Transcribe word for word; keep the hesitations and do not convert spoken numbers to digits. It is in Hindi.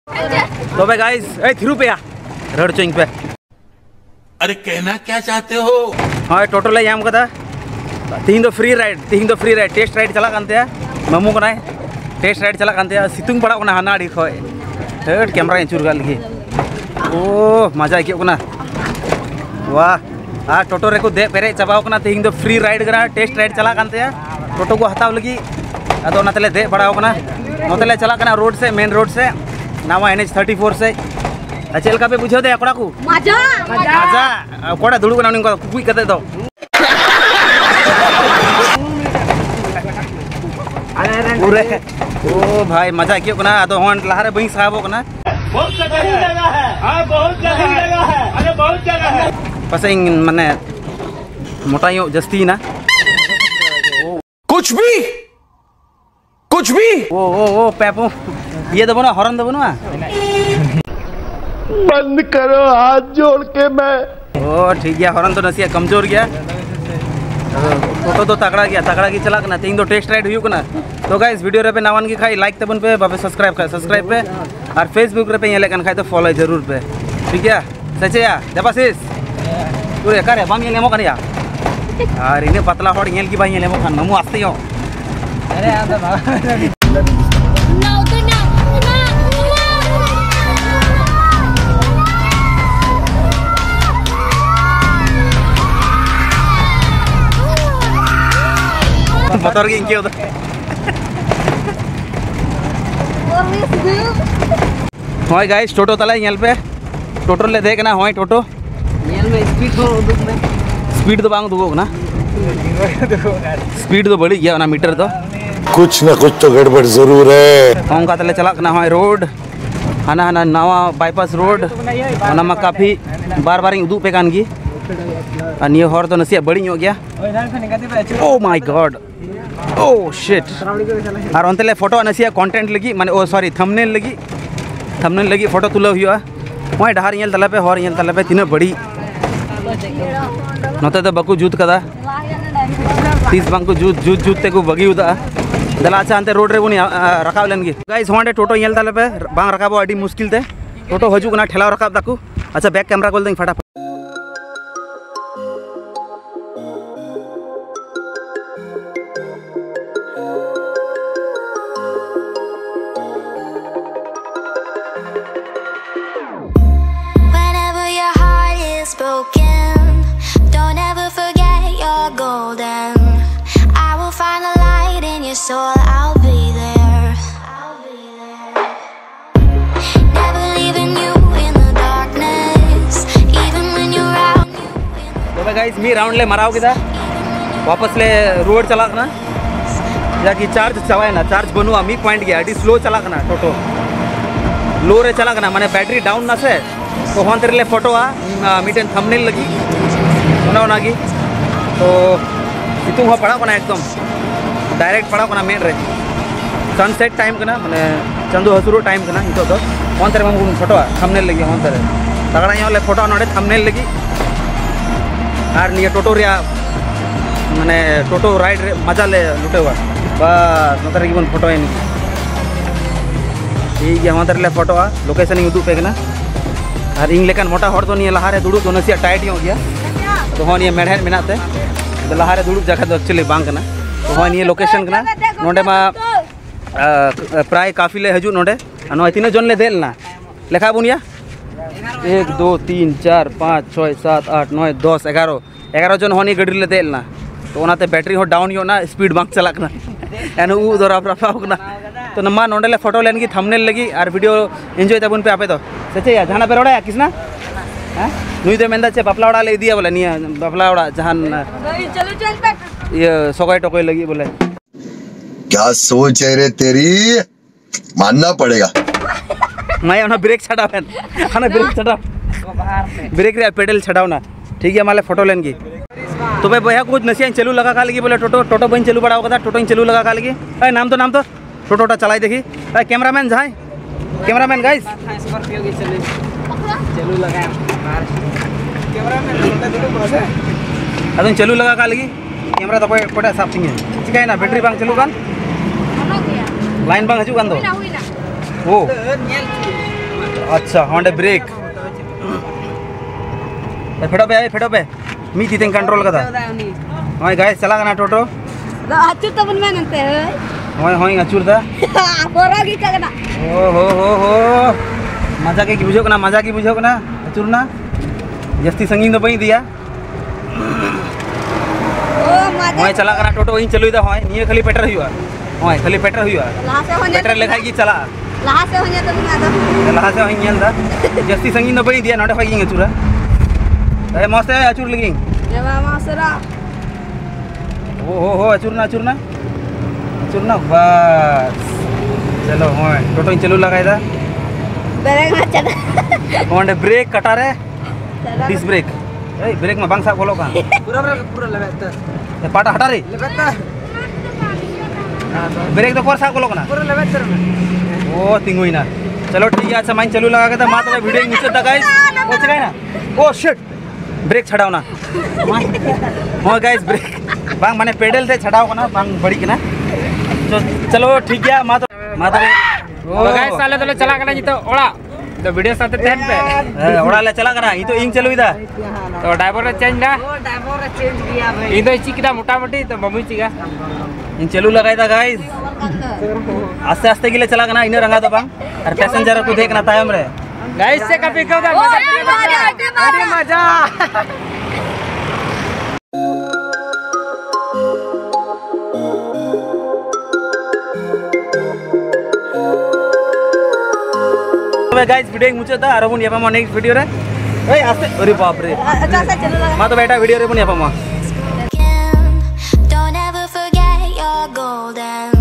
तो भाई गाइस ए थिरु पे या रड़ चोइंग पे अरे कहना क्या चाहते हो? हाँ टोटल है याम कदा तीन दो फ्री राइड तीन दो फ्री राइड टेस्ट राइड चला कांते ममू को टेस्ट राइड चला कांते सितुंग पड़ा कोना हाना अड़ी खोय थर्ड कैमरा चुर गा लगी ओ मजा आइके कोना वाह आ टोटो रे को दे पेरे चाबाव कोना तीन दो फ्री राइड करा टेस्ट राइड चला कांते टोटो को हताव लगी अदो नतले दे पड़ाव कोना नतले चला कना रोड से मेन रोड से नावा एन एच थर्टी फोर से चल का पे बुझो दे कोड़ा को मजा मजा कोड़ा दुड़ू कना उनको कुई कते दो पूरे ओ भाई मजा क्यों कना तो होन लहारे बई साहबो कना बहुत जगह है हां बहुत जगह है अरे बहुत जगह है पसे माने मोटायो जस्ती ना कुछ भी कुछ भी ओ ओ ओ पेपो ये दबो ना हॉर्न दबो ना बंद करो हाथ जोड़ के मैं ओ ठीक है हॉर्न तो नसिया कमजोर गया फोटो तो तगड़ा गया तगड़ा की चला कना तीन दो टेस्ट राइड हुई कना तो गाइस वीडियो रे पे नावन की खाई लाइक तबन पे बाबे सब्सक्राइब कर सब्सक्राइब पे और फेसबुक रे पे ये लेकन खाई तो फॉलो जरूर पे ठीक है सचे या देवाशीष तू रे करे बाम ये लेमो कनिया यार इने पतला हड़ येल की भाई ये लेमो खान ममु आस्ते हो अरे आ बाबा मोटर की इंके होता होय गाइस टोटो तला येल पे टोटो ले देखना होय टोटो येल में स्पीड तो स्पीड तो बांग दुगो ना स्पीड तो बढ़ी गया ना मीटर तो कुछ ना कुछ तो गड़बड़ जरूर है हों का तले चला ना होय रोड हाना हाना नवा बाईपास रोड ओना मा काफी बार बार उदू पे कान की अन्य हर तो नसिया बड़ी हो गया oh my god oh shit और अंतले फोटो नसिया कंटेंट लगी माने ओ सॉरी थंबनेल लगी थंबनेल लगी फोटो तुला हुआ ओय डहार येल तला पे हर येल तला पे तीन बड़ी नते तो बकु जूत कदा तीस बांको जूत जूत जूत ते को बगी उदा दला अच्छा अंते रोड रे बुनी रकाव लेनगी गाइस होंडे टोटो येल तला पे बांग रकाबो अडी मुश्किल ते टोटो हजू कना ठेला रकाब दाकू अच्छा बैक कैमरा खोल दें फटाफट broken, don't ever forget you're golden. I will find a light in your soul, I'll be there. I'll be there. Never leaving you in the darkness, even when you're out. तो भाई गाइस मी राउंड ले मराव किदा वापस ले रोड चला ना जाकी चार्ज चवाए ना चार्ज बनवा मी पॉइंट गया अडी स्लो चला ना टोटो लो रे चला ना माने बैटरी डाउन ना से तो हों तेरे फोटो आ मीटेन थंबनेल लगी होना होना की तो इतु हो पड़ा कोना एकदम डायरेक्ट पड़ा कोना मेन रे सनसेट टाइम कना माने चंदू हसुरो टाइम कना इतो तो हों तेरे मम फोटो आ थंबनेल लगी हों तेरे तगड़ा यो ले फोटो नोडे थंबनेल लगी आर निया टोटो रिया माने टोटो राइड रे मजा ले लुटे हुआ बस नोतरे की बन फोटो है नहीं ठीक है हों तेरे ले फोटो आ लोकेशन ही उदू पे कना और इन लेकिन मोटा हर तो नहीं लहारे दुड़ू तो नसिया टाइट हो गया तो हाँ ये मेढ़ेर मेनाते तो लहारे दुड़ू जगह तो एक्चुअली बांग कना तो हाँ ये लोकेशन कना नोडे मा प्राय काफी ले हजू नोडे नो तीन जन ले देलना लेखा बुनिया एक दो तीन चार पाँच छः सात आठ नौ दस ग्यारह ग्यारह जन हाँ गड्डी ले देलना तो ओनाते बैटरी हो डाउन हो ना स्पीड बांग चलाकना एन उ दो रफा तो नमा नोडे ले फोटो लेन की थंबनेल लगी और वीडियो एंजॉय तबन पे आपे तो सचे या जहां पे रोड़ा या किसना हां नुई तो मेंदा चे बापला ओड़ा ले दिया बोले निया बापला ओड़ा जहां चलो चल पे ये सोगाई टोकोई लगी बोले क्या सोच है रे तेरी मानना पड़ेगा मैं ना ब्रेक छड़ा है ना ब्रेक छड़ा ब्रेक रे पेडल छड़ाओ ना ठीक है माले फोटो लेन की तो भाई भैया कुछ नसिया चलू लगा का लगी बोले टोटो टोटो बन चलू बड़ा होगा टोटो चलू लगा का लगी ए नाम तो नाम तो टोटोटा चलाई देखी ए कैमरामैन जाए कैमरामैन गाइस स्कॉर्पियो की चलू चलू लगा कैमरामैन अदन चलू लगा का लगी कैमरा तो कोई कोटा साफ थिंगे चिकाय ना बैटरी बांग चलू कान लाइन बांग हजू कान दो ओ अच्छा होंडे ब्रेक फेडो पे फेडो पे मी तीतें कंट्रोल कदा होय गाइस चला कना टोटो अचुर तबन में नंते होय होय अचुर दा पोरा की कगना ओ हो हो हो मजा के बुझो कना मजा की बुझो कना अचुर ना जस्ती संगीन दो बई दिया होय चला कना टोटो इन चलुई दा होय निये खाली पेटर हुआ होय खाली पेटर हुआ लहा से होने पेटर लेखाई की चला लहा से होने तो ना दो लहा से होय नेल दा जस्ती संगीन दो बई दिया नोडे होय गिंग अचुरा ए मस्त है अचुर लगी ये मामा सरा ओ हो हो अचुर ना अचुर ना अचुर ना बस चलो होय टोटो इन चलु लगाई दा ब्रेक ना चला होंडे ब्रेक कटा रे डिस ब्रेक ए ब्रेक में बांग सा बोलो का पूरा पूरा पूरा लेबेत ए पाटा हटा रे लेबेत ब्रेक तो कोर सा बोलो ना पूरा लेबेत रे ओ तिंगुई ना चलो ठीक है अच्छा माइन चलू लगा के मा तो वीडियो नीचे दा गाइस ओ चलाए ना ओ शिट ब्रेक छड़ाओ ना हां गाइस ब्रेक बांग माने पेडल से छड़ाओ ना बांग बड़ी के ना तो चलो ठीक है मा तो मा तो तो गाइस साले तो चला कना जी तो ओड़ा तो वीडियो साथे तेन पे ओड़ा ले चला कना ई तो इंग चलू इदा तो ड्राइवर रे चेंज ना वो ड्राइवर रे चेंज किया भाई ई तो चिकना मोटा मोटी तो मम्मी चिका इन चलू लगाई दा गाइस आस्ते आस्ते गिले चला कना इन रंगा तो बांग और पैसेंजर को देखना तायम रे गाइस से कभी कहो दा मजा अरे मजा गाइस वीडियो मुझे था अरबुन यापा मा नेक्स्ट वीडियो रे ओए आस्ते अरे बाप रे अच्छा से चलो लगा मा तो बेटा वीडियो रे बुन यापा मा Don't ever forget you're golden.